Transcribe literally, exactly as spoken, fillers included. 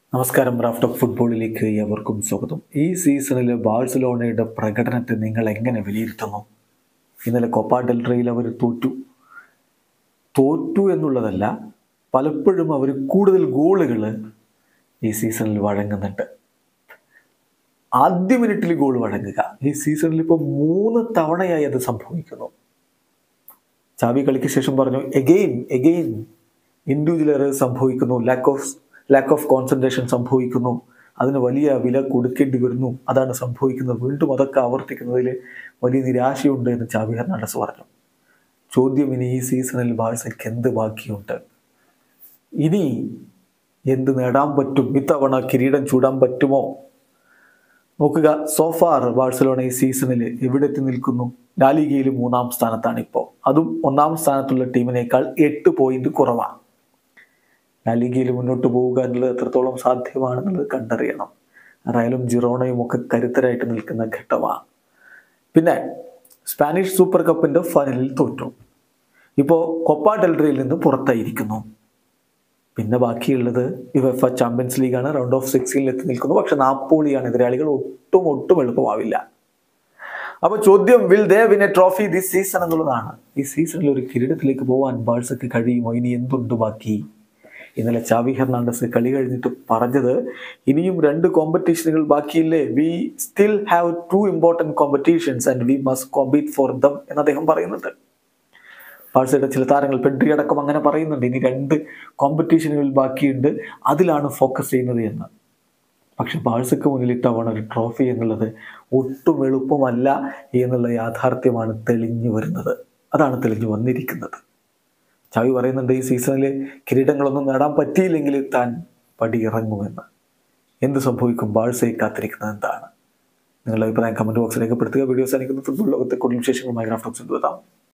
നമസ്കാരം. Raf talk ഫുട്ബോളിലേക്ക് ഏവർക്കും സ്വാഗതം. ഈ സീസണിലെ ബാഴ്സലോണയുടെ പ്രകടനത്തെ നിങ്ങൾ എങ്ങനെ വിലയിരുത്തുന്നു? ഇന്നലെ കോപ്പ ഡെൽ റേയിൽ അവർ തോറ്റു തോറ്റു എന്നുള്ളതല്ല, പലപ്പോഴും അവർ കൂടുതൽ ഗോളുകൾ ഈ സീസണിൽ വഴങ്ങുന്നുണ്ട്. ആദ്യ മിനിറ്റിൽ ഗോൾ വഴങ്ങുക, ഈ സീസണിൽ ഇപ്പോൾ മൂന്ന് തവണയായി അത് സംഭവിക്കുന്നു. ചാവി കളിക്ക് ശേഷം പറഞ്ഞു എഗെയിൻ എഗെയിൻ ഇൻഡിവിജ്വൽ എറർ സംഭവിക്കുന്നു, lack of lack of concentration സംഭവിക്കുന്നു, അതിന് വലിയ വില കൊടുക്കേണ്ടി വരുന്നു, അതാണ് സംഭവിക്കുന്നത്. വീണ്ടും അതൊക്കെ ആവർത്തിക്കുന്നതിൽ വലിയ നിരാശയുണ്ട് എന്ന് ചാവി ഹെർണാണ്ടസ് പറഞ്ഞു. ചോദ്യം, ഇനി ഈ സീസണിൽ ബാഴ്സയ്ക്ക് എന്ത് ബാക്കിയുണ്ട്? ഇനി എന്ത് നേടാൻ പറ്റും? ഇത്തവണ കിരീടം ചൂടാൻ പറ്റുമോ? നോക്കുക, സോഫാർ ബാഴ്സലോണ ഈ സീസണിൽ എവിടെ എത്തി നിൽക്കുന്നു? ലാലിഗയിൽ മൂന്നാം സ്ഥാനത്താണ് ഇപ്പോൾ. അതും ഒന്നാം സ്ഥാനത്തുള്ള ടീമിനേക്കാൾ എട്ട് പോയിന്റ് കുറവാണ്. ലാലിഗയിൽ മുന്നോട്ട് പോവുക എന്നുള്ളത് എത്രത്തോളം സാധ്യമാണെന്നുള്ളത് കണ്ടറിയണം. റയലും ജിറോണയും ഒക്കെ കരുത്തരായിട്ട് നിൽക്കുന്ന ഘട്ടമാണ്. പിന്നെ സ്പാനിഷ് സൂപ്പർ കപ്പിന്റെ ഫൈനലിൽ തോറ്റു. ഇപ്പോൾ കോപ്പ ഡെൽ റേയിൽ നിന്ന് പുറത്തായിരിക്കുന്നു. പിന്നെ ബാക്കിയുള്ളത് യുവേഫ ചാമ്പ്യൻസ് ലീഗാണ്. റൗണ്ട് ഓഫ് സിക്സ്റ്റീനിൽ എത്തി നിൽക്കുന്നു. പക്ഷെ നാപ്പോളിയാണ് എതിരാളികൾ. ഒട്ടും ഒട്ടും എളുപ്പമാവില്ല. അപ്പൊ ചോദ്യം, will they win a trophy this season എന്നുള്ളതാണ്. ഈ സീസണിൽ ഒരു കിരീടത്തിലേക്ക് പോകാൻ ബാഴ്സയ്ക്ക് കഴിയുമോ? ഇനി എന്തുണ്ട് ബാക്കി? ഇന്നലെ ചാവി ഹെർണാണ്ടസ് കളി കഴിഞ്ഞിട്ട് പറഞ്ഞത്, ഇനിയും രണ്ട് കോമ്പറ്റീഷനുകൾ ബാക്കിയില്ലേ, we still have two important competitions and we must compete for them എന്ന് അദ്ദേഹം പറയുന്നുണ്ട്. ബാഴ്സയുടെ ചില താരങ്ങൾ, പെഡ്രി അടക്കം അങ്ങനെ പറയുന്നുണ്ട്, ഇനി രണ്ട് കോമ്പറ്റീഷനുകൾ ബാക്കിയുണ്ട്, അതിലാണ് ഫോക്കസ് ചെയ്യുന്നത് എന്ന്. പക്ഷെ ബാഴ്സയ്ക്ക് മുന്നിൽ ഇത്തവണ ഒരു ട്രോഫി എന്നുള്ളത് ഒട്ടും എളുപ്പമല്ല എന്നുള്ള യാഥാർത്ഥ്യമാണ് തെളിഞ്ഞു വരുന്നത്. അതാണ് തെളിഞ്ഞു വന്നിരിക്കുന്നത്. ചാവി പറയുന്നുണ്ട്, ഈ സീസണിൽ കിരീടങ്ങളൊന്നും നേടാൻ പറ്റിയില്ലെങ്കിൽ താൻ പടിയിറങ്ങുമെന്ന്. എന്ത് സംഭവിക്കും? ബാഴ്സയെ കാത്തിരിക്കുന്നത് എന്താണ്? നിങ്ങളുടെ അഭിപ്രായം കമന്റ് ബോക്സിൽ രേഖപ്പെടുത്തുക. വീഡിയോസ് അനുഭവിക്കുന്ന ഫുട്ബോൾ ലോകത്തെ കൂടുതൽ വിശേഷങ്ങളുമായി റാഫ് ടോക്സ് എത്താം.